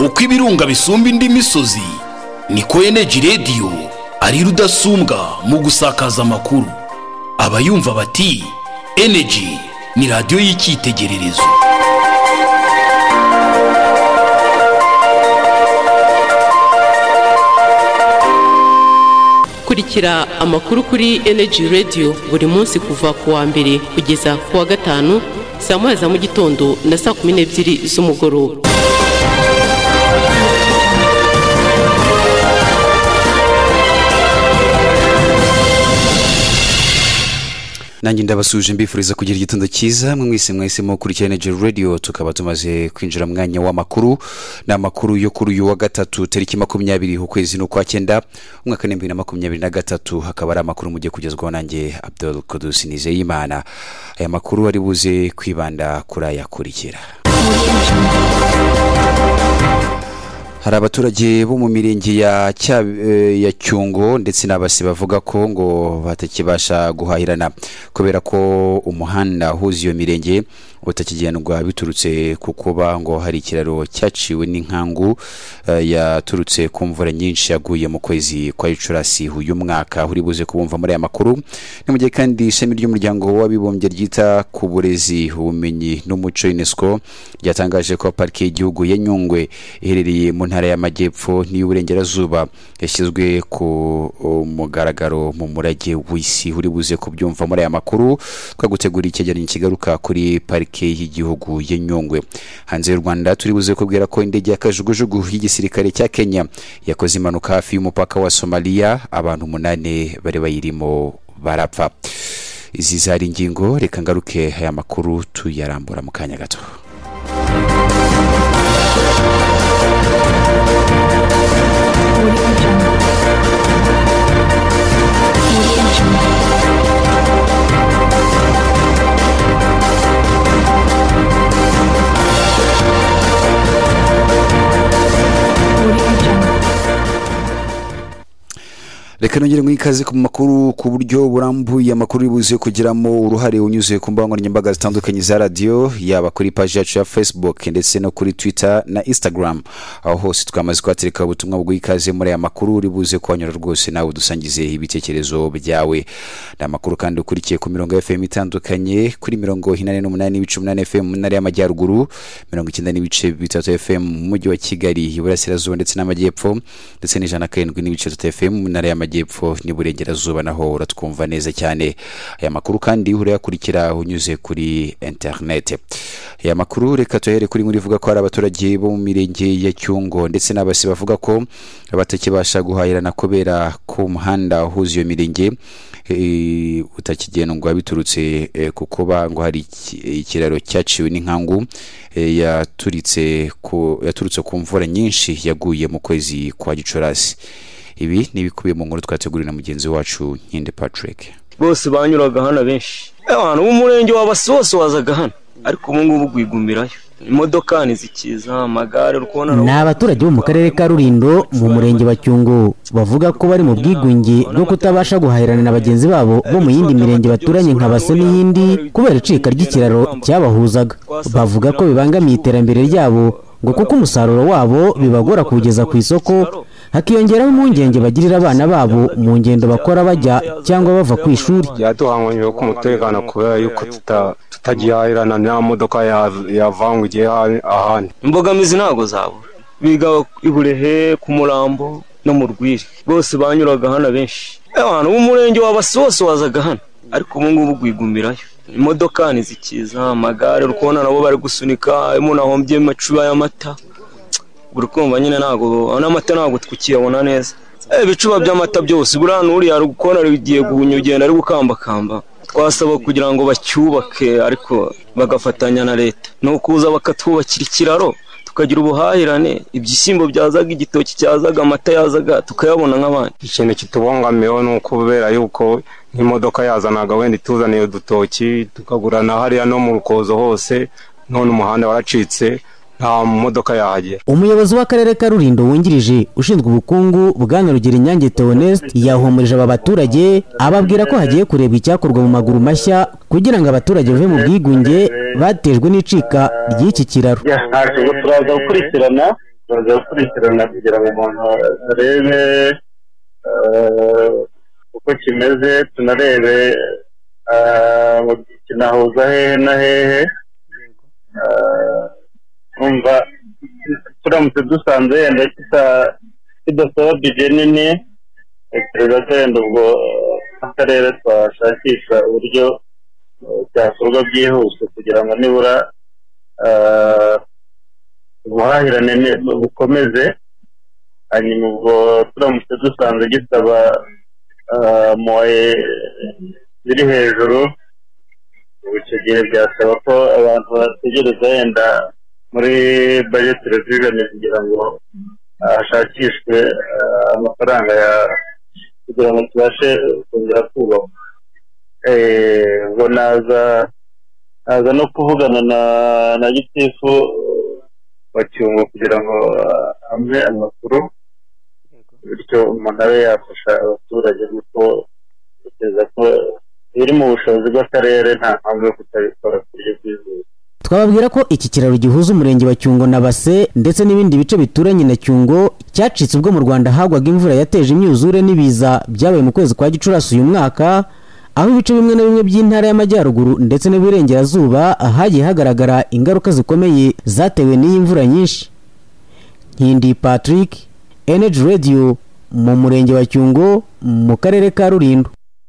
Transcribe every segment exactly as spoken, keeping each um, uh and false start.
uko ibirunga bisumba indi misozi niko Energy Radio ari rudasumbwa mu gusakaza amakuru. Abayumva bati Energy ni radio y'icyitegererezo. Kurikira amakuru kuri Energy Radio buri munsi kuva ku wa mbere kugeza ku wa gatanu saa moya za mu gitondo na saa kumi n'ebyiri z'umugoroba. Nanjye ndabasuje mbifuriza kugira igitondo cyiza mwe mwese mwese mu kurikira Energy Radio. Tukaba tumaze kwinjira mu mwanya w'amakuru na makuru yo kuri uyu wa gatatu tariki makumyabiri ukwezi no kwa cyenda umwaka wa bibiri na makumyabiri na gatatu. Hakaba ari amakuru mugiye kugezwaho nanjye Abdul Qudus Nizeyimana. Aya makuru ari buze kwibanda kuri aya kurikira. Hari abaturage bo mu mirenge ya ya Cyungo ndetse n'abasi bavuga ko ngo batakibasha guhahirana kubera ko umuhanda uhuza iyo mirenge utakigendwa biturutse kukuba ngo hari ikiraro cyaciwe n'inkangu uh, yaturutse ku mvura nyinshi yaguye mu kwezi kwa Gicurasi uyu mwaka. Uri buze kubumva muri aya makuru. Ni mu gihe kandi ishami ry'umuryango w'abibumbye ryita ku burezi ubumenyi n'umuco UNESCO ryatangaje ko parike y'igihugu ya Nyungwe iherereye mu ntara y'Amajyepfo n'Uburengerazuba yashyizwe ku mugaragaro mu murage w'isi. Uri buze kubyumva muri aya makuru twagutegura icyegeranyo kigaruka kuri parike y'igihugu ya Nyungwe. Hanze y'u Rwanda turi buze kubwira ko indege y'akajugujugu y'igisirikare cya Kenya yakoze impanuka hafi y'umupaka wa Somalia, abantu umunane bari bayirimo barapfa. Izi zari ingingo, reka ngaruke aya makuru tuyarambura mu kanya gato. Reka nongere mwikaze ku makuru ku buryo burambuye. Amakuru ibuze kugiramo uruhare unyuze ku mbuga nkoranyambaga zitandukanye za radio, yaba kuri page yacu ya Facebook ndetse no kuri Twitter na Instagram. Aho hose twamaze kwatereka ubutumwa bwo ikaze muri aya makuru. Uri buze kwanyura rwose nawe dusangize ibitekerezo byawe. Na makuru kandi ukurikiye ku mirongo F M itandukanye kuri mirongo inani n'umunani n'ibice umunani F M mu ntara y'Amajyaruguru, mirongo icyenda n'ibice bitatu F M mu mujyi wa Kigali, Iburasirazuba ndetse n'Amajyepfo, ndetse n'ijana na karindwi n'ibice bitatu F M mu ntara y'Amajyepfo n'Iburengerazuba naho uratwumva neza cyane. Aya makuru kandi urayakurikira unyuze kuri internet. Aya makuru reka tuhere kuri muri vuga ko ari abaturage bo mu mirenge ya Cyungo ndetse n'abasi bavuga ko batakibasha guhahirana kubera ko umuhanda uhuza iyo mirenge e, utakigendwa biturutse e, kuko ngo hari ikiraro cyaciwe n'inkangu e, yaturitse ku yaturutse ku mvura nyinshi yaguye mu kwezi kwa Gicurasi. Ibi nibikubiye mu nkuru twategurira na mugenzi wacu Nkinde Patrick. Bose banyuraga hano benshi, abantu b'umurenge w'abasose wazaga hano, ariko ubu ngubu gwigumirayo imodoka nizikiza amagare rukona. Ni abaturage bo mu karere ka Rulindo mu murenge wa Cyungo bavuga ko bari mu bwigunge bwo kutabasha guhahirana na bagenzi babo bo mu yindi mirenge baturanye nka Base n'iyindi kubera icika ry'ikiraro cyabahuzaga. Bavuga ko bibangamiye iterambere ryabo ngo kuko umusaruro wabo bibagora kugeza ku isoko, hakiyongeraho impungenge bagirira abana babo mu ngendo bakora bajya cyangwa bava ku ishuri. Yaduhanganye ko umutekano kubera yuko tutagihahirana na modoka yavangugiye ahandi. Imbogamizi ntago zabura, biga Iburehe ku Murambo no mu Rwiri, bose banyuraga hano benshi, abantu b'umurenge w'abasose wazaga hano, ariko ubu ngubu gwigumirayo imodoka nizikiza amagare rukona nabo bari gusunika, umuntu ahombye macuba y'amata. Urukumva nyine nago n'amata nago twukiyabona neza. Eh bicuba by'amata byose burano uri yari gukona bigiye gunyugenda ari gukamba kamba. Twasaba kugira ngo bacyubake ariko bagafatanya na leta no kuza bakatwubakira ikiraro tukagira ubuhahirane, ibyishimbo byazaga, igitoki cyazaga, amata yazaga tukayabona nk'abandi. Ikintu kitubangamiyeho nuko kubera yuko nk'imodoka yazanaga wenda ituzaniye udutoki tukagurana hariya no mu Rukozo hose, none umuhanda waracitse nta modoka yahagera. Umuyobozi w'akarere ka Rulindo wungirije ushinzwe ubukungu Bwana Rugeri Nyange Theoneste yahumurije aba baturage ababwira ko hagiye kureba icyakorwa mu maguru mashya kugira ngo abaturage bave mu bwigunge batejwe n'icika ry'iki kiraro. Turaza gukurikirana tuza gukurikirana kugira ngo umuntu arebe uko kimeze, tunarebe kinahuza hehe na hehe. Umva turamutse dusanze yenda kidasaba bije nini, perezida wenda ubwo akarere twashakisha uburyo byakorwa byihuse kugira ngo nibura ubuhahirane bukomeze. Hanyuma ubwo turamutse dusanze gisaba moye ziri hejuru, icyo gihe byasaba ko abantu bategereza yenda muri budget revision kugira ngo hashakishwe amafaranga ya kugira ngo tubashe kongera kubaka. Ubwo naza naza no kuvugana na na gitifu wa Cyungo kugira ngo amwe amakuru, bityo umuntu abe yafasha abaturage, kuko biteza ko biri mu bushobozi bw'akarere nta mpamvu yo kutabikora ku buryo bwizewe. Twababwira ko iki kiraro gihuza umurenge wa Cyungo na Base ndetse n'ibindi bice bituranye na Cyungo cyacitse ubwo mu Rwanda hagwaga imvura yateje imyuzure n'ibiza byabaye mu kwezi kwa Gicurasi uyu mwaka, aho ibice bimwe na bimwe by'intara y'Amajyaruguru ndetse n'Iburengerazuba hagiye hagaragara ingaruka zikomeye zatewe n'iyi mvura nyinshi. Nkindi Patrick, Energy Radio, mu murenge wa Cyungo mu karere ka Rulindo.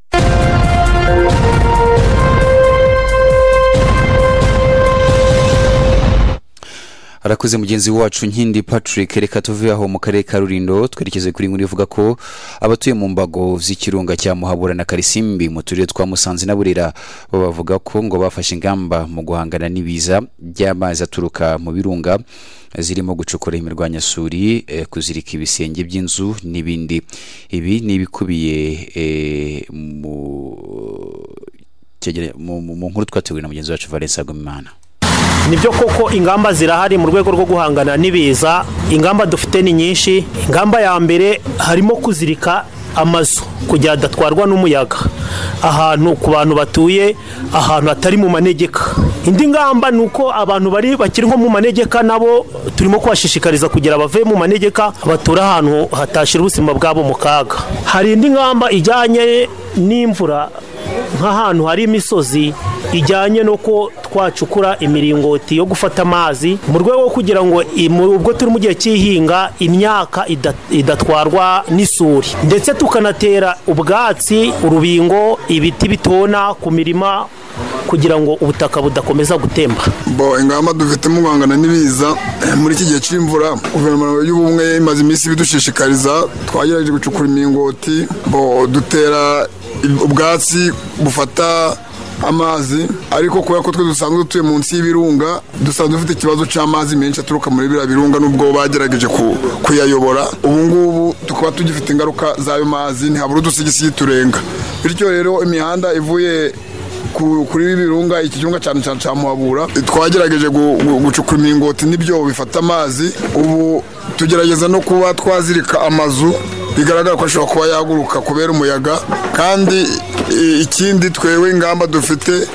Arakuze mugenzi wacu Nkindi Patrick. Reka tuve aho mu karere ka Rulindo twerekeze kuri nkuru ivuga ko abatuye mu mbago z'ikirunga cya Muhabura na Karisimbi mu turere twa Musanze na Burera bavuga ko ngo bafashe ingamba mu guhangana n'ibiza by'amazi aturuka mu birunga, zirimo gucukura imirwanyasuri, eh, kuzirika ibisenge by'inzu n'ibindi. Ibi ni ibikubiye eh, mu mu nkuru twateguye na mugenzi wacu Valence Agomimana. Nibyo koko ingamba zirahari mu rwego rwo guhangana n'ibiza. Ingamba dufite ni nyinshi. Ingamba ya mbere harimo kuzirika amazu kugira adatwarwa n'umuyaga ahantu ku bantu batuye ahantu atari mu manegeka. Indi ngamba nuko abantu bari bakiri nko mu manegeka nabo turimo kwashishikariza kugira bave mu manegeka batura ahantu hatashira ubuzima bwabo mu kaga. Hari indi ngamba ijyanye n'imvura nk'ahantu hari imisozi, ijyanye no ko twacukura imiringoti yo gufata amazi mu rwego kugira ngo ubwo turi mu gihe cy'ihinga imyaka idatwarwa n'isuri, ndetse tukanatera ubwatsi, urubingo, ibiti bitona ku mirima kugira ngo ubutaka budakomeza gutemba. Bo ingamba dufite mu guhangana n'ibiza muri iki gihe cy'imvura, guverinoma y'ubumwe imaze iminsi bidushishikariza, twagerageje gucukura imiringoti, bo dutera ubwatsi bufata amazi, ariko kubera ko twe dusanzwe dutuye munsi y'ibirunga dusanzwe dufite ikibazo cy'amazi menshi aturuka muri biriya birunga, nubwo bagerageje kuyayobora ubu ngubu tukaba tugifite ingaruka z'ayo mazi, ntihabura udusigisigi turenga. Bityo rero imihanda ivuye kuri ibi birunga, iki kirunga cyane cyane cya Muhabura, twagerageje gucukura imiringoti n'ibyo bifata amazi. Ubu tugerageza no kuba twazirika amazu bigaragara ko ashobora kuba yaguruka kubera umuyaga. Kandi ikindi twewe ingamba dufite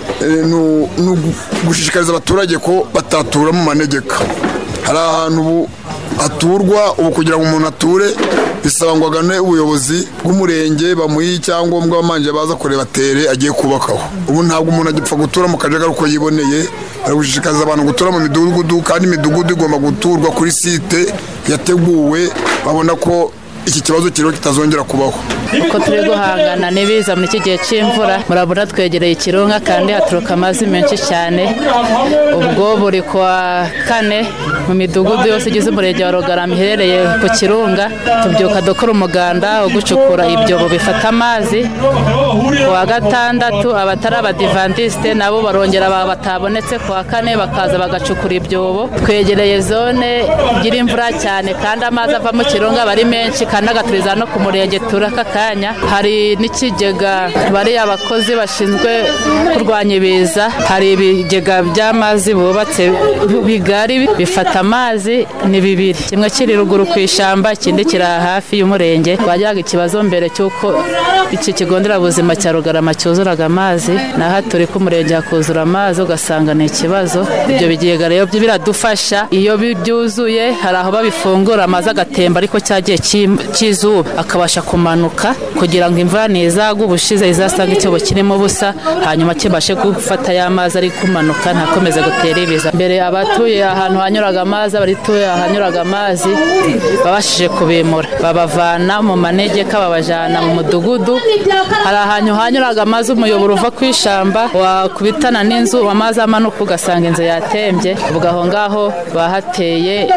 ni gushishikariza abaturage ko batatura mu manegeka. Hari ahantu ubu haturwa, ubu kugira ngo umuntu ature bisaba ngo agane ubuyobozi bw'umurenge bamuhe icyangombwa bamanje baza kureba tere agiye kubakaho. Ubu ntabwo umuntu agipfa gutura mu kajagari uko yiboneye, ari gushishikariza abantu gutura mu midugudu, kandi imidugudu igomba guturwa kuri site yateguwe, babona ko iki kibazo kiriho kitazongera kubaho. Uko turi guhangana n'ibiza muri iki gihe cy'imvura, murabona twegereye ikirunga kandi haturuka amazi menshi cyane. Ubwo buri kwa kane mu midugudu yose igize umurenge wa Rugarama iherereye ku kirunga tubyuka dukora umuganda wo gucukura ibyobo bifata amazi. Ku wa gatandatu abatari abadivantiste nabo barongera batabonetse, ku wa kane bakaza bagacukura ibyobo. Twegereye zone igira imvura cyane kandi amazi ava mu kirunga bari menshi bakanagaturiza no ku murenge turaka kanya. Hari n'ikigega bari abakozi bashinzwe kurwanya ibiza, hari ibigega by'amazi bubatse bigari bifata amazi ni bibiri, kimwe kiri ruguru ku ishamba, ikindi kiri hafi y'umurenge. Bajyaga ikibazo mbere cy'uko iki kigo nderabuzima cya Rugarama cyuzuraga amazi, naho turi ku murenge hakuzura amazi ugasanga ni ikibazo. Ibyo bigega rero biradufasha, iyo byuzuye hari aho babifungura amazi agatemba, ariko cyagiye cy'izuba akabasha kumanuka kugira ngo imvura nizagwa ubushize izasanga icyobo kirimo busa, hanyuma kibashe gufata ya mazi ari kumanuka ntakomeze gutera ibiza. Mbere abatuye ahantu hanyuraga amazi, abarituye ahanyuraga amazi babashije kubimura, babavana mu manegeka babajana mu mudugudu. Hari ahantu hanyuraga amazi umuyoboro uva ku ishamba wakubitana n'inzu, amazi amanuka ugasanga inzu yatembye. Ubwo aho ngaho bahateye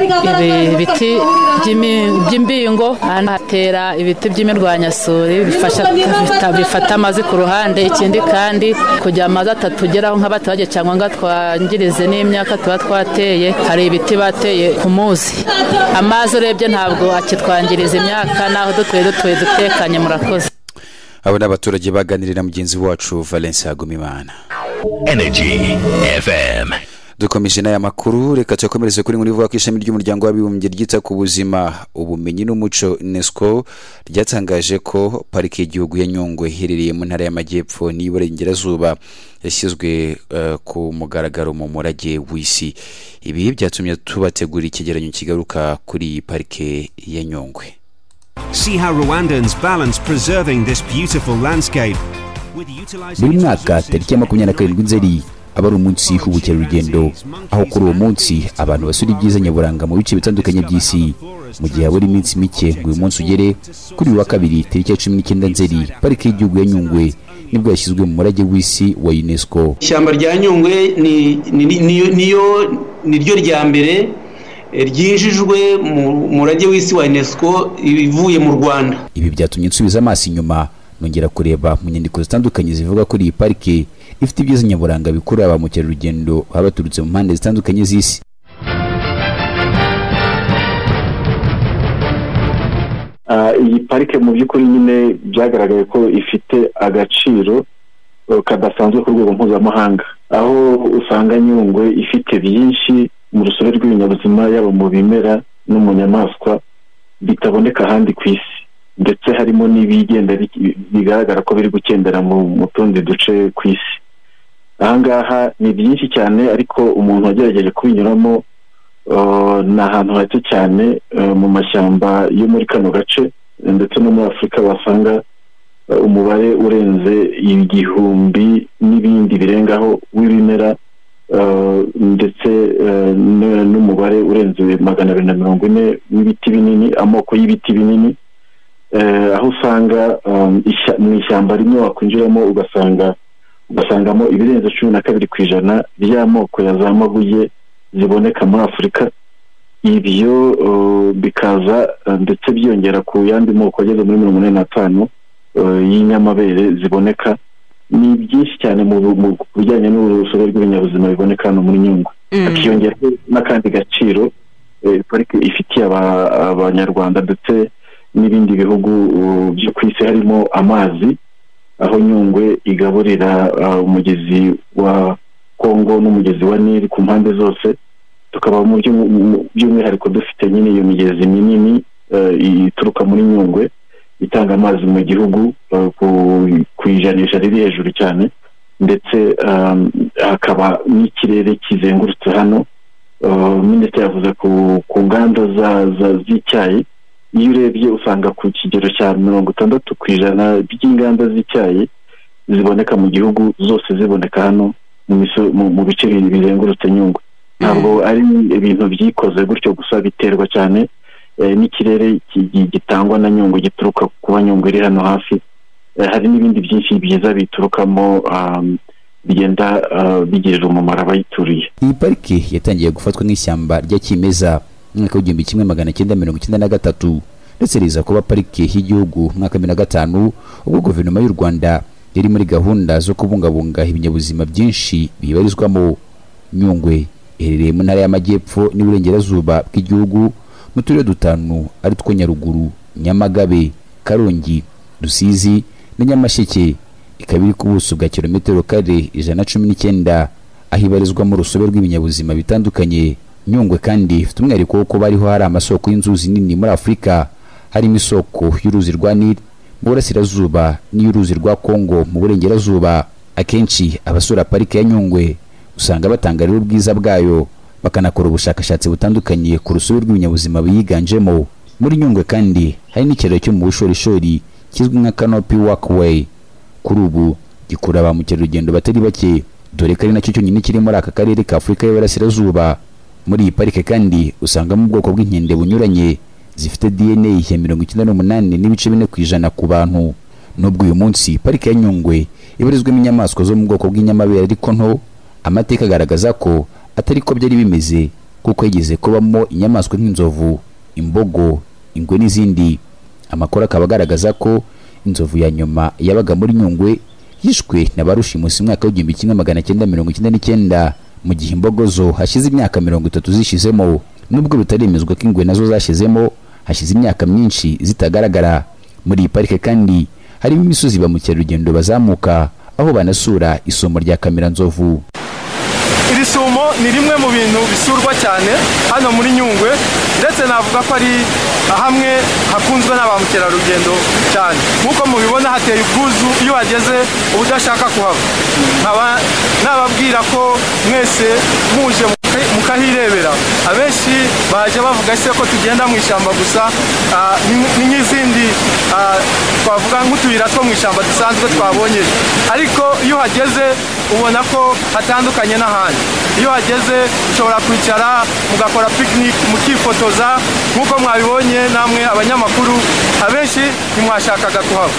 ibiti by'imbingo, hatera ibiti by'imirwanyasuri bifasha bifata amazi ku ruhande. Ikindi kandi kugira amazi atatugeraho nk'abaturage cyangwa ngo twangirize n'imyaka tuba twateye, hari ibiti bateye ku muzi. Amazi urebye ntabwo akitwangiriza imyaka, naho dutuye dutuye dutekanye. Murakoze. Abo n'abaturage baganirira mugenzi wacu Valence Agumimana. Energy F M. Dukomeje n'aya makuru, reka tuyakomereze kuri muri vuba ko ishami ry'umuryango w'abibumbye ryita ku buzima, ubumenyi n'umuco UNESCO ryatangaje ko parike y'igihugu ya Nyungwe iherereye mu ntara y'Amajyepfo n'Iburengerazuba yashyizwe uh, ku mugaragaro mu murage w'isi. Ibi byatumye tubategura ikigeranyo kigaruka kuri parike ya Nyungwe. See how Rwandans balance preserving this beautiful landscape with utilizing. Buri mwaka tariki ya makumyabiri na karindwi Nzeri aba ari umunsi w'ubukerarugendo, aho kuri uwo munsi abantu basura ibyiza nyaburanga mu bice bitandukanye by'isi. Mu gihe habura iminsi mike ngo uyu munsi ugere, kuri uyu wa kabiri tariki ya cumi n'icyenda Nzeri parike y'igihugu ya Nyungwe nibwo yashyizwe mu murage w'isi wa UNESCO. Ishyamba rya Nyungwe ni niyo niryo rya mbere ryinjijwe mu murage w'isi wa UNESCO ivuye mu Rwanda. Ibi byatumye nsubiza amaso inyuma nongera kureba mu nyandiko zitandukanye zivuga kuri iyi parike ifite ibyiza nyaburanga bikurura ba mukerarugendo baba baturutse mu mpande zitandukanye z'isi. Iyi parike mu by'ukuri nyine byagaragaye ko ifite agaciro kadasanzwe ku rwego mpuzamahanga, aho usanga Nyungwe ifite byinshi mu rusobe rw'ibinyabuzima, yaba mu bimera no mu nyamaswa bitaboneka ahandi ku isi, ndetse harimo n'ibigenda bigaragara ko biri gukendera mu tundi duce ku isi. Ahangaha ni byinshi cyane, ariko umuntu wagerageje kubinyuramo ni ahantu hake cyane mu mashyamba yo muri kano gace ndetse no muri Afurika wasanga umubare urenze igihumbi n'ibindi birengaho w'ibimera, ndetse n'umubare urenze magana abiri na mirongo ine w'ibiti binini, amoko y'ibiti binini, aho usanga mu ishyamba rimwe wakwinjiramo ugasanga ugasangamo ibirenze cumi na kabiri ku ijana by'amoko ya za mabuye ziboneka muri Afurika. Ibyo bikaza ndetse byongera ku yandi moko ageze muri mirongo ine n'atanu y'inyamabere ziboneka. Ni byinshi cyane mu bijyanye n'urusobe rw'ibinyabuzima biboneka hano muri Nyungwe. Akiyongera n'akandi gaciro parike ifitiye abanyarwanda ndetse n'ibindi bihugu byo ku isi, harimo amazi, aho Nyungwe igaburira umugezi wa Kongo n'umugezi wa Nili ku mpande zose. Tukaba mu by'umwihariko dufite nyine iyo migezi minini ituruka muri Nyungwe itanga amazi mu gihugu ku ijanisha riri hejuru cyane, ndetse hakaba n'ikirere kizengurutse hano. Minisitiri yavuze ku nganda z'icyayi, iyo urebye usanga ku kigero cya mirongo itandatu ku ijana by'inganda z'icyayi ziboneka mu gihugu zose ziboneka hano mu bice bizengurutse Nyungwe. Ntabwo ari ibintu byikoze gutyo gusa, biterwa cyane n'ikirere gitangwa na Nyungwe, gituruka kuba Nyungwe iri hano hafi. Hari n'ibindi byinshi byiza biturukamo bigenda bigirira umumaro abayituriye. Iyi parike yatangiye gufatwa nk'ishyamba rya kimeza mu mwaka w'igihumbi kimwe magana cyenda mirongo icyenda na gatatu, ndetse riza kuba parike y'igihugu mu mwaka wa bibiri na gatanu, ubwo guverinoma y'u Rwanda yari muri gahunda zo kubungabunga ibinyabuzima byinshi bibarizwamo. Nyungwe iherereye mu ntara y'Amajyepfo n'Iburengerazuba bw'igihugu, mu turere dutanu ari two Nyaruguru, Nyamagabe, Karongi, Rusizi na Nyamasheke. Ikaba iri ku buso bwa kilometero kare ijana na cumi n'icyenda, aho ibarizwa mu rusobe rw'ibinyabuzima bitandukanye. Nyungwe kandi ifite umwihariko wo kuba ariho hari amasoko y'inzuzi nini muri Afurika, harimo isoko y'uruzi rwa Nile mu burasirazuba n'iy'uruzi rwa Kongo mu burengerazuba. Akenshi abasura parike ya Nyungwe usanga batangarira ubwiza bwayo, bakanakora ubushakashatsi butandukanye ku rusobe rw'ibinyabuzima biyiganjemo. Muri Nyungwe kandi hari n'ikiraro cyo mu bushorishori kizwi nka Canopy Walkway. Kuri ubu gikura ba mukerarugendo batari bake, dore ko ari nacyo cyonyine kiri muri aka karere ka Afurika y'Iburasirazuba. Muri iyi parike kandi usangamo ubwoko bw'inkende bunyuranye zifite D N A ya mirongo icyenda n'umunani n'ibice bine ku ijana ku bantu. Nubwo uyu munsi parike ya Nyungwe ibarizwamo inyamaswa zo mu bwoko bw'inyamabere ariko nto, amateka agaragaza ko atari ko byari bimeze, kuko yigeze kubamo inyamaswa nk'inzovu, imbogo, ingwe n'izindi. Amakuru akaba agaragaza ko inzovu ya nyuma yabaga muri Nyungwe yishwe na barushimusi mwaka w'igihumbi kimwe magana cyenda mirongo icyenda n'icyenda, mu gihe imbogo zo hashize imyaka mirongo itatu zishizemo. Nubwo bitaremezwa ko ingwe nazo zashizemo, hashize imyaka myinshi zitagaragara. Muri iyi parike kandi harimo imisozi ba mukerarugendo bazamuka, aho banasura isomo rya Kamiranzovu. Iri sumo ni rimwe mu bintu bisurwa cyane hano muri Nyungwe, ndetse navuga ko ari hamwe hakunzwe n'aba mukerarugendo cyane. Nkuko mubibona hateye ubwuzu iyo hageze ubudashaka kuhava. Nkaba nababwira ko mwese muje mukahirebera. Abenshi baje bavuga se ko tugenda mu ishyamba gusa, ni nk'izindi twavuga nk'utuyira two mu ishyamba dusanzwe twabonye, ariko iyo hageze ubona ko hatandukanye n'ahandi. Iyo hageze ushobora kwicara mugakora picnic, mukifotoza nk'uko mwabibonye namwe abanyamakuru, abenshi ntimwashakaga kuhava.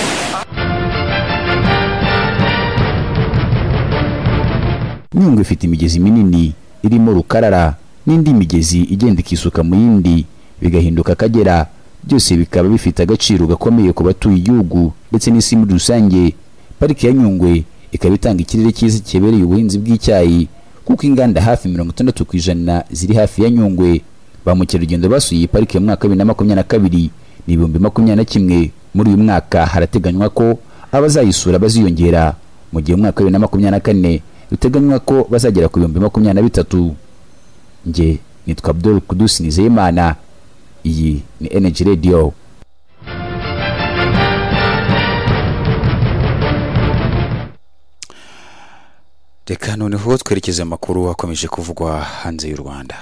Nyungwe ifite imigezi minini irimo Rukarara n'indi migezi igenda ikisuka mu yindi bigahinduka Akagera. Byose bikaba bifite agaciro gakomeye ku batuye igihugu ndetse n'isi muri rusange. Pariki ya Nyungwe ikaba itanga ikirere cyiza kibereye ubuhinzi bw'icyayi, kuko inganda hafi mirongo itandatu ku ijana ziri hafi ya Nyungwe. Ba mukerarugendo basuye iyi pariki mu mwaka wa bibiri na makumyabiri na kabiri ni ibihumbi makumyabiri na kimwe. Muri uyu mwaka harateganywa ko abazayisura baziyongera, mu gihe mu mwaka wa bibiri na makumyabiri na kane biteganywa ko bazagera ku bihumbi makumyabiri na bitatu. Nge nitwa Abdul Kudus Nizeyimana, iyi ni Energy Radio. Reka noneho twerekeze amakuru akomeje kuvugwa hanze y'u Rwanda.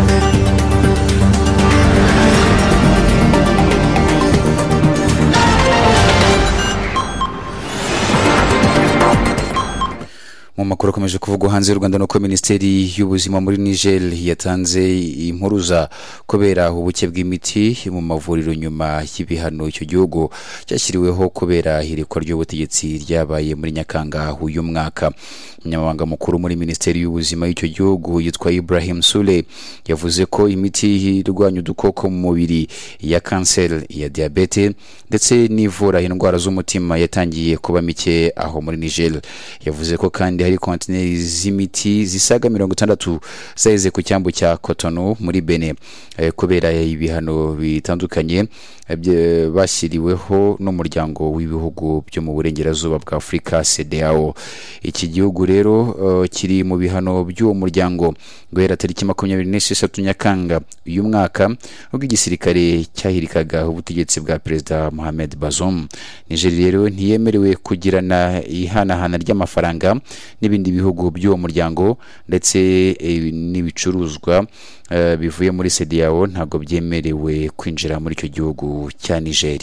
Mu makuru akomeje kuvugwa hanze y'u Rwanda nuko Minisiteri y'Ubuzima muri Niger yatanze impuruza kubera ubuke bw'imiti mu mavuriro nyuma y'ibihano icyo gihugu cyashyiriweho kubera ihirikwa ry'ubutegetsi ryabaye muri Nyakanga uyu mwaka. Umunyamabanga mukuru muri Minisiteri y'Ubuzima y'icyo gihugu yitwa Ibrahim Sule yavuze ko imiti irwanya udukoko mu mubiri ya kanseri, ya diabete ndetse n'ivura indwara z'umutima yatangiye kuba mike aho muri Niger. Yavuze ko kandi hari kontineri z'imiti zisaga mirongo itandatu zaheze ku cyambu cya Cotonou muri Benin e, kubera ibihano bitandukanye e, bashyiriweho n'umuryango w'ibihugu byo mu burengerazuba bwa Afurika C D A O. Iki gihugu rero uh, kiri mu bihano by'uwo muryango guhera tariki makumyabiri n'esheshatu Nyakanga uyu mwaka, ubwo igisirikare cyahirikaga ubutegetsi bwa Perezida Mohamed Bazoum. Niger rero ntiyemerewe kugirana ihanahana ry'amafaranga n'ibindi bihugu by'uwo muryango, ndetse e, n'ibicuruzwa uh, bivuye muri C D A O ntabwo byemerewe kwinjira muri icyo gihugu cya Niger.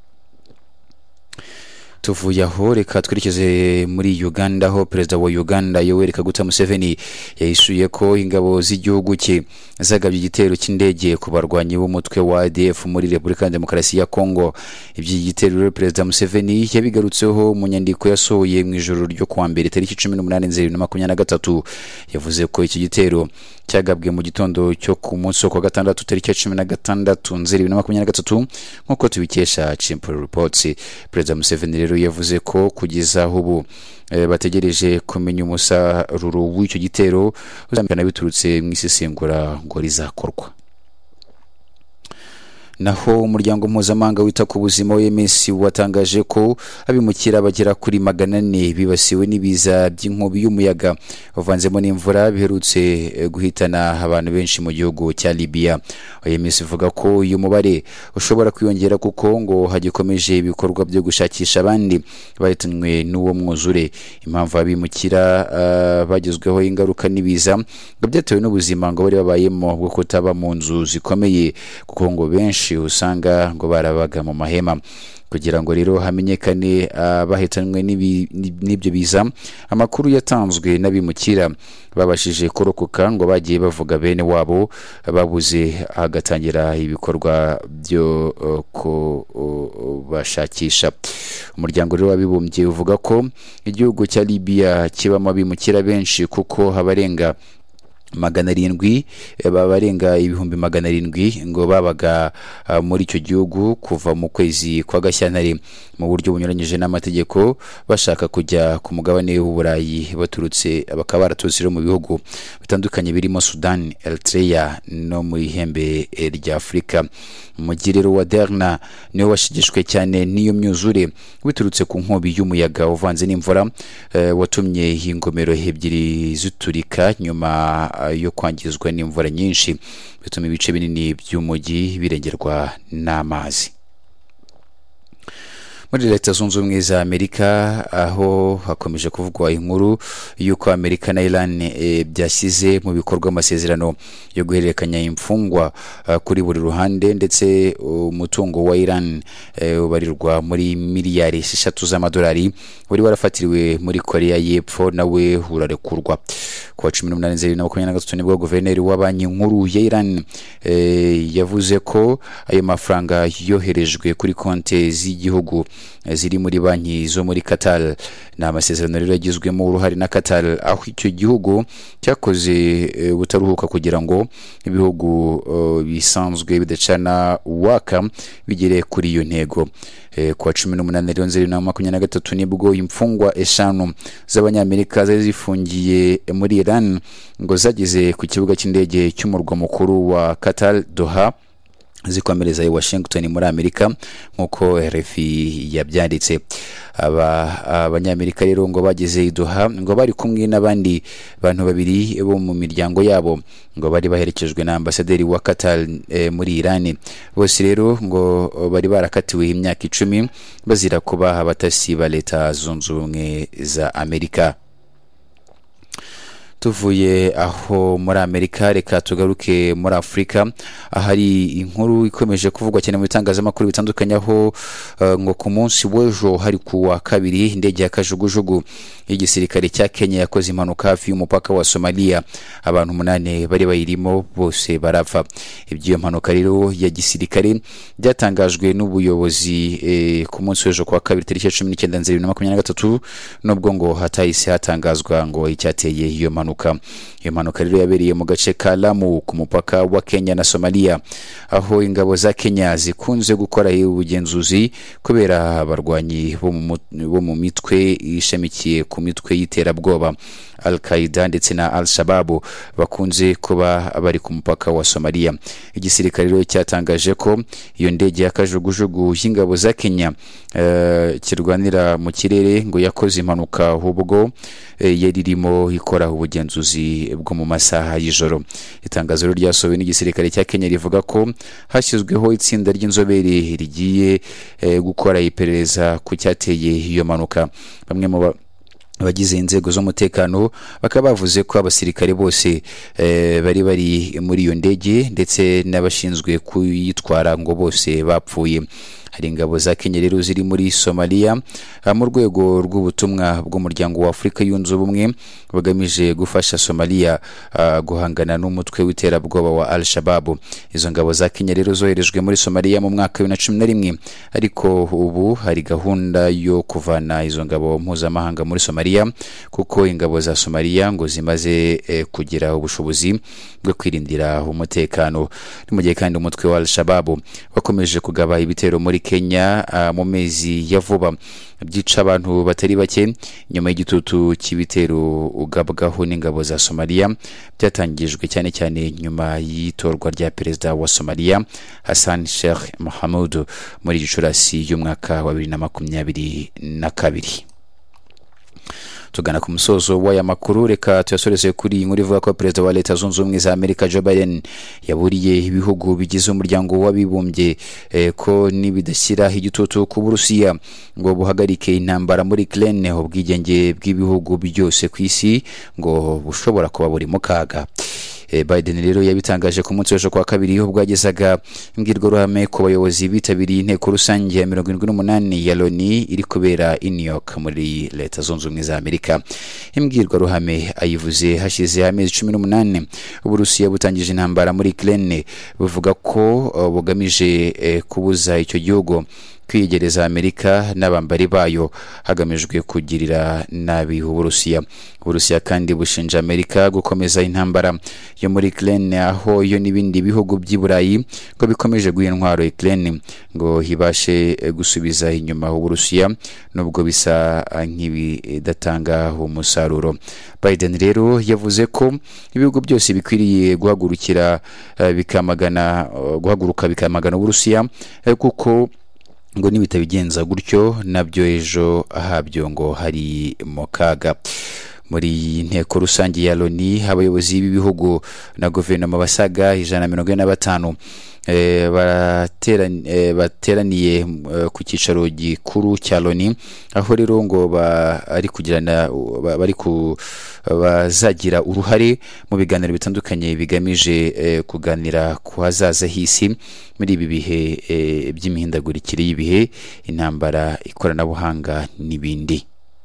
Tuvuye aho reka twerekeze muri Uganda, aho Perezida wa Uganda Yoweri Kaguta Museveni yahishuye ko ingabo z'igihugu cye zagabye igitero cy'indege ku barwanyi b'umutwe wa A D F muri Repubulika ya Demokarasi ya Kongo. Ibyo gitero Perezida Museveni yabigarutseho mu nyandiko yasohoye mu ijoro ryo kuwa mbere tariki cumi n'umunani Nzeri bibiri na makumyabiri na gatatu. Yavuze ko iki gitero cyagabwe mu gitondo cyo ku munsi wa gatandatu tariki cumi na gatandatu Nzeri bibiri na makumyabiri na gatatu nk'uko tubikesha Chimple Reports. Perezida Museveni rero yavuze ko kugeza ubu e, bategereje kumenya umusaruro w'icyo gitero uzamenyekana biturutse mu isesengura ngo rizakorwa. naho umuryango mpuzamahanga wita ku buzima O M S watangaje ko abimukira bagera kuri magana ane bibasiwe n'ibiza by'inkubi y'umuyaga uvanzemo n'imvura biherutse guhitana abantu benshi mu gihugu cya Libya. O M S ivuga ko uyu mubare ushobora kwiyongera kuko ngo hagikomeje ibikorwa byo gushakisha abandi bahitanywe n'uwo mwuzure. Impamvu abimukira uh, bagezweho ingaruka n'ibiza ngo byatewe n'ubuzima ngo bari babayemo bwo kutaba mu nzu zikomeye kuko ngo benshi usanga ngo barabaga mu mahema. Kugira ngo rero hamenyekane abahitanwe n'ibyo biza, amakuru yatanzwe n'abimukira babashije kurokoka ngo bagiye bavuga bene wabo babuze hagatangira ibikorwa byo ko bashakisha. Umuryango rero wabibumbye uvuga ko igihugu cya Libya kibamo abimukira benshi kuko habarenga magana arindwi babarenga ibihumbi magana arindwi ngo babaga uh, muri icyo gihugu kuva mu kwezi kwa Gashyantare mu buryo bunyuranyije n'amategeko bashaka kujya ku mugabane w'Uburayi baturutse bakaba baraturutse mu bihugu bitandukanye birimo Sudan, Eritrea no mu ihembe rya Afurika. Umugiriro wa Derna niwe washigishwe cyane n'iyo myuzure biturutse ku nkubi y'umuyaga uvanze n'imvura uh, watumye ingomero ebyiri ziturika nyuma yo kwangizwa n'imvura nyinshi bituma ibice binini by'umujyi birengerwa n'amazi. Muri Leta Zunze Ubumwe za Amerika aho hakomeje kuvugwa inkuru yuko Amerika na Iran e, byashyize mu bikorwa amasezerano yo guhererekanya imfungwa uh, kuri buri ruhande ndetse umutungo wa Iran e, ubarirwa muri miliyari eshatu z'amadolari uri warafatiriwe muri Korea y'Epfo nawe urarekurwa. Kuwa cumi n'umunani Nzeri na makumyabiri na gatatu nibwo guverineri wa banki nkuru ya Iran e, yavuze ko ayo mafaranga yoherejwe kuri konti z'igihugu ziri muri banki zo muri Qatar. Na amasezerano rero yagizwemo uruhare na Qatar aho icyo gihugu cyakoze e, butaruhuka kugira ngo ibihugu uh, bisanzwe bidacana waka bigere kuri iyo ntego. E, kuwa cumi n'umunani Nzeri na makumyabiri na gatatu nibwo imfungwa eshanu z'abanyamerika zari zifungiye muri Iran ngo zageze ku kibuga cy'indege cy'umurwa mukuru wa Qatar Doha zikomereza i Washington muri Amerika nkuko R F I yabyanditse. Aba abanyamerika rero ngo bageze i Doha ngo bari kumwe n'abandi bantu babiri bo mu miryango yabo ngo bari baherekejwe na ambasaderi wa Qatar e, muri Iran. Bose rero ngo bari barakatiwe imyaka icumi bazira kuba abatasi ba Leta Zunze Ubumwe za Amerika. Tuvuye aho muri Amerika reka tugaruke muri Afrika ahari inkuru ikomeje kuvugwa cyane mu bitangazamakuru bitandukanye aho uh, ngo ku munsi w'ejo hari kuwa kabiri indege ya kajugujugu y'igisirikare cya Kenya yakoze impanuka hafi y'umupaka wa Somalia. Abantu umunani bari bayirimo bose barapfa. Ibyo mpanuka rero ya gisirikare byatangajwe n'ubuyobozi eh, ku munsi w'ejo kuwa kabiri tariki cumi n'icyenda Nzeri na makumyabiri na gatatu nubwo ngo hatahise hatangazwa ngo icyateye iyo mpanuka. Iyo mpanuka rero yabereye mu gace ka Lamu ku mupaka wa Kenya na Somalia aho ingabo za Kenya zikunze gukora ubugenzuzi kubera abarwanyi bo mu mitwe ishamikiye ku mitwe y'iterabwoba Al-Qaeda ndetse na Al-Shabaab bakunze kuba bari ku mupaka wa Somalia. Igisirikare rero cyatangaje ko iyo ndege y'akajugujugu y'ingabo za Kenya uh, kirwanira mu kirere ngo yakoze impanuka ubwo uh, yaririmo ikora ubugenzuzi bwo mu masaha y'ijoro. Itangazo rero ryasohowe n'igisirikare cya Kenya rivuga ko hashyizweho itsinda ry'inzobere rigiye uh, gukora iperereza ku cyateye iyo mpanuka. Bamwe mu abagize inzego z'umutekano bakaba bavuze ko abasirikare bose e, bari bari muri iyo ndege ndetse n'abashinzwe kuyitwara ngo bose bapfuye. Hari ingabo za Kenya rero ziri muri Somalia mu rwego rw'ubutumwa bw'umuryango wa Afurika yunze ubumwe bagamije gufasha Somalia uh, guhangana n'umutwe w'iterabwoba wa Al-Shabaab. Izo ngabo za Kenya rero zoherejwe muri Somalia mu mwaka wa bibiri na cumi na rimwe ariko ubu hari gahunda yo kuvana izo ngabo mpuzamahanga muri Somalia kuko ingabo za Somalia ngo zimaze eh, kugira ubushobozi bwo kwirindira umutekano. Ni mu gihe kandi umutwe wa Al-Shabaab wakomeje kugaba ibitero muri Kenya uh, mu mezi ya vuba byica abantu batari bake nyuma y'igitutu cy'ibitero ugabwaho n'ingabo za Somalia byatangijwe cyane cyane nyuma y'itorwa rya perezida wa Somalia Hassan Sheikh Mohamud muri Gicurasi y'umwaka wa bibiri na makumyabiri na kabiri. Tugana ku musozo w'aya makuru, reka tuyasoreze kuri inkuru ivuga ko perezida wa Leta Zunze Ubumwe za Amerika Joe Biden yaburiye ibihugu bigize umuryango w'abibumbye eh, ko nibidashyira igitutu ku Burusiya ngo buhagarike intambara muri Ukraine, ubwigenge bw'ibihugu byose ku isi ngo bushobora kuba buri mu kaga. Biden rero yabitangaje ku munsi w'ejo kwa kabiri ubwo yagezaga imbwirwaruhame ku bayobozi bitabiriye inteko rusange ya mirongo irindwi n'umunani ya Loni iri kubera i New York muri Leta Zunze Ubumwe za Amerika. Imbwirwaruhame ayivuze hashize amezi cumi n'umunani Uburusiya butangije intambara muri Ukraine, buvuga ko bugamije eh, kubuza icyo gihugu kwiyegereza Amerika n'abambari bayo hagamijwe kugirira nabi Uburusiya. Uburusiya kandi bushinja Amerika gukomeza intambara yo muri Ukraine, aho yo n'ibindi bihugu by'i Burayi ngo bikomeje guha intwaro Ukraine ngo hibashe gusubiza inyuma Uburusiya nubwo bisa nk'ibidatanga umusaruro. Biden rero yavuze ko ibihugu byose bikwiriye guhagurukira uh, bikamagana uh, guhaguruka bikamagana Uburusiya uh, kuko ngo nibitabigenza gutyo nabyo ejo habyo ngo hari mu kaga. Muri inteko rusange ya Loni abayobozi b'ibihugu na guverinoma basaga ijana na mirongo ine na batanu E, bateraniye e, bateraniye e, ku cyicaro gikuru cya Loni, aho rero ngo bari kugirana bari ku bazagira uruhare mu biganiro bitandukanye bigamije e, kuganira ku hazaza hisi muri ibi bihe e, by'imihindagurikire y'ibihe, intambara, ikoranabuhanga n'ibindi.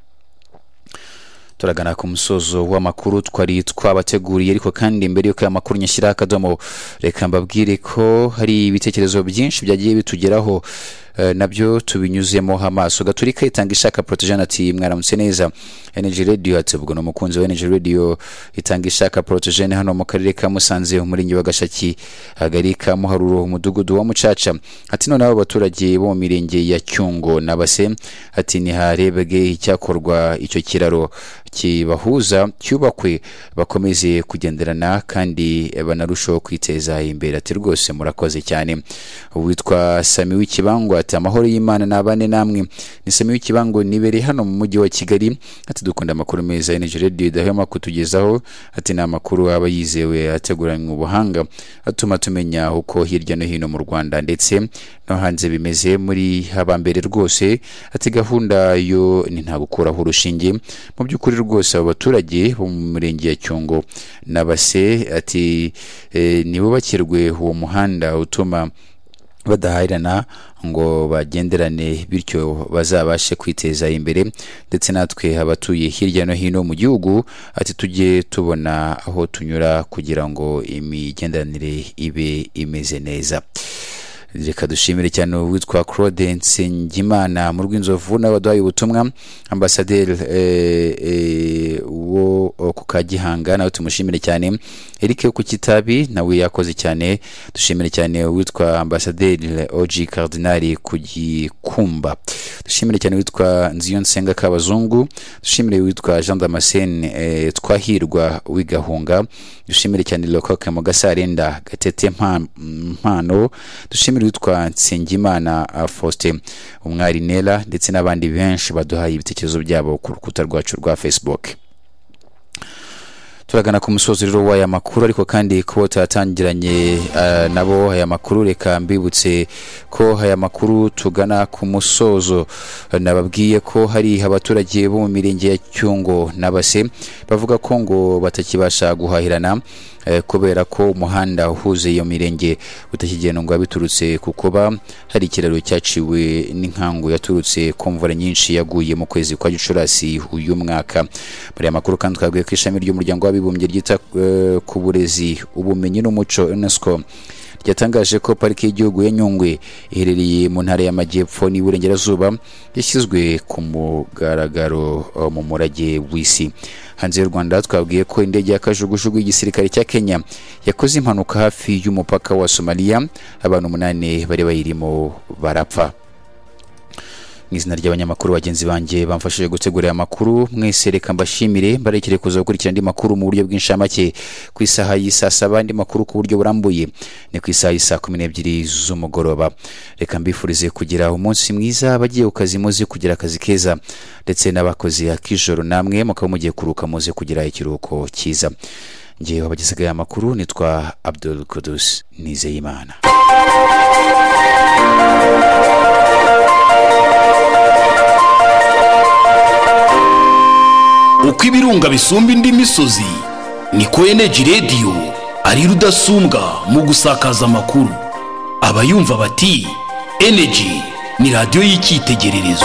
Turagana ku musozo w'amakuru twari twabateguriye, ariko kandi mbere yuko amakuru nyashyira akadomo reka mbabwire ko hari ibitekerezo byinshi byagiye bitugeraho Uh, nabyo tubinyuzemo amaso. Gaturika itanga ishaka Protection ati mwaramutse neza Energy Radio, ati ubwo no mukunzi wa Energy Radio itanga ishaka Protection hano mu karere ka Musanze umurenge wa Gashaki agari ka Muharuro umudugudu wa Mucaca, ati none abo baturage bo mu mirenge ya Cyungo na Base ati ni harebege icyakorwa icyo kiraro kibahuza cyubakwe bakomeze kugenderana kandi banarushaho kwiteza imbere. Ati rwose murakoze cyane. Uwitwa Sami w'Ikibango ati amahoro y'Imana nabane namwe, ni Sami w'Ikibango nibere hano mu mujyi wa Kigali, ati dukunda amakuru meza Energy Radio idahema kutugezaho, ati na makuru aba yizewe ateguranywe ubuhanga atuma tumenya uko hirya no hino mu Rwanda ndetse no hanze bimeze muri habambere rwose, ati gahunda yo ni nta gukuraho urushinge mu by'ukuri rwose abo baturage bo mu murenge ya Cyungo na Base ati e, nibubakirwe uwo muhanda utuma badahirana ngo bagenderane bityo bazabashe kwiteza imbere, ndetse natwe abatuye hirya no hino mu gihugu ati tujye tubona aho tunyura kugira ngo imigenderanire ibe imeze neza. Reka dushimire cyane witwa Claude Nsengimana mu Rwinzovu n'abaduhaye ubutumwa, ambasaderi eh, eh, wo ku Kagihanga nawe tumushimire cyane. Eric ku Kitabi nawe yakoze cyane, dushimire cyane witwa ambasaderi O G Cardinal ku Gikumba, dushimire cyane witwa Nziyonsenga Kabazungu, dushimire witwa Jean Damascene eh, Twahirwa w'Igahunga, dushimire cyane Lokoke mu Gasarenda Gatete Mpano, dushimire witwa Nsengimana Faustin umwari Nela ndetse n'abandi benshi baduhaye ibitekerezo byabo ku rukuta rwacu rwa Facebook. Turagana ku musozi rero w'aya makuru, ariko kandi kubo tatangiranye uh, nabo aya makuru reka mbibutse ko aya makuru tugana ku musozo. Nababwiye ko hari abaturage bo mu mirenge ya Cyungo na Base bavuga ko ngo batakibasha guhahirana eh, kubera ko umuhanda uhuze iyo mirenge utakigendwa biturutse kukoba hari ikiraro cyaciwe n'inkangu yaturutse ku mvura nyinshi yaguye mu kwezi kwa Gicurasi uyu mwaka. Muri amakuru kandi twabwiye ko ishami ry'umuryango w'abibumbye ryita uh, ku burezi ubumenyi n'umuco UNESCO ryatangaje ko pariki y'igihugu ya Nyungwe iherereye mu ntara y'Amajyepfo n'Iburengerazuba yashyizwe ku mugaragaro uh, mu murage w'isi. Hanze y'u Rwanda twabwiye ko indege ya kajugujugu y'igisirikare cya Kenya yakoze impanuka hafi y'umupaka wa Somalia, abantu umunani bari bayirimo barapfa. mu izina ry'abanyamakuru bagenzi banjye bamfashije gutegura aya makuru mwese reka mbashimire mbarekere kuza gukurikira andi makuru mu buryo bw'inshamake ku isaha y'isa saba andi makuru ku buryo burambuye ni ku isaha y'isa kumi n'ebyiri z'umugoroba. Reka mbifurize kugira umunsi mwiza bagiye ku kazi muze kugira akazi keza ndetse n'abakozi akijoro namwe mukaba mugiye kuruka muze kugira ikiruhuko cyiza. Ngiye wabagezaga aya makuru nitwa Abdul Kudus Nizeyimana. Uko ibirunga bisumba indi misozi niko Energy Radio ari rudasumbwa mu gusakaza amakuru. Abayumva bati Energy ni radio y'icyitegererezo.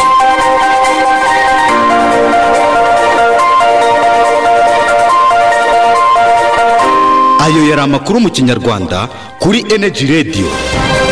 Ayo yari amakuru mu Kinyarwanda kuri Energy Radio.